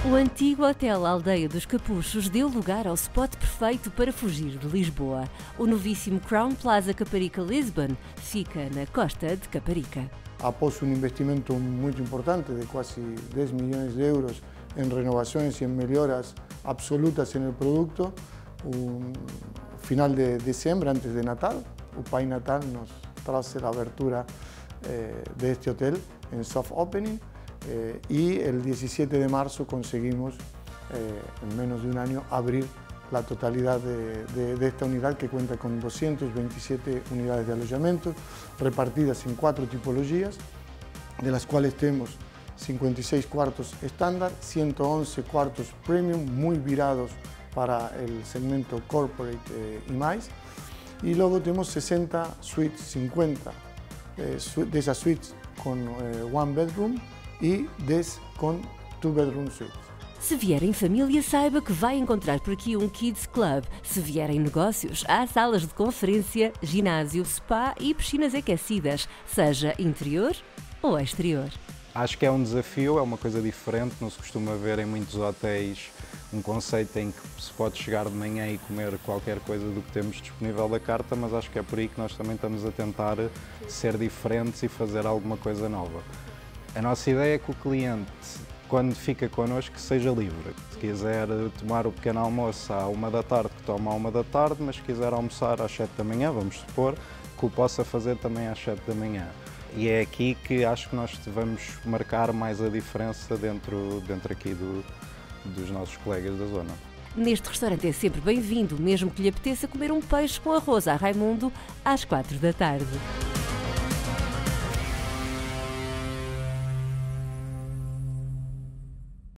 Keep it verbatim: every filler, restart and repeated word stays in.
O antigo Hotel Aldeia dos Capuchos deu lugar ao spot perfeito para fugir de Lisboa. O novíssimo Crown Plaza Caparica Lisbon fica na costa de Caparica. Após um investimento muito importante de quase dez milhões de euros em renovações e em melhoras absolutas no produto, no final de dezembro, antes de Natal, o Pai Natal nos trouxe a abertura eh, deste hotel em soft opening. Eh, y el diecisiete de marzo conseguimos, eh, en menos de un año, abrir la totalidad de, de, de esta unidad que cuenta con doscientas veintisiete unidades de alojamiento repartidas en cuatro tipologías, de las cuales tenemos cincuenta y seis cuartos estándar, ciento once cuartos premium muy virados para el segmento corporate eh, y más, y luego tenemos sesenta suites, cincuenta eh, de esas suites con eh, one bedroom e dez com two bedroom suites. Se vier em família, saiba que vai encontrar por aqui um Kids Club. Se vier em negócios, há salas de conferência, ginásio, spa e piscinas aquecidas, seja interior ou exterior. Acho que é um desafio, é uma coisa diferente, não se costuma ver em muitos hotéis um conceito em que se pode chegar de manhã e comer qualquer coisa do que temos disponível da carta, mas acho que é por aí que nós também estamos a tentar ser diferentes e fazer alguma coisa nova. A nossa ideia é que o cliente, quando fica connosco, seja livre. Se quiser tomar o pequeno almoço à uma da tarde, que toma à uma da tarde, mas se quiser almoçar às sete da manhã, vamos supor, que o possa fazer também às sete da manhã. E é aqui que acho que nós vamos marcar mais a diferença dentro, dentro aqui do, dos nossos colegas da zona. Neste restaurante é sempre bem-vindo, mesmo que lhe apeteça comer um peixe com arroz à Raimundo às quatro da tarde.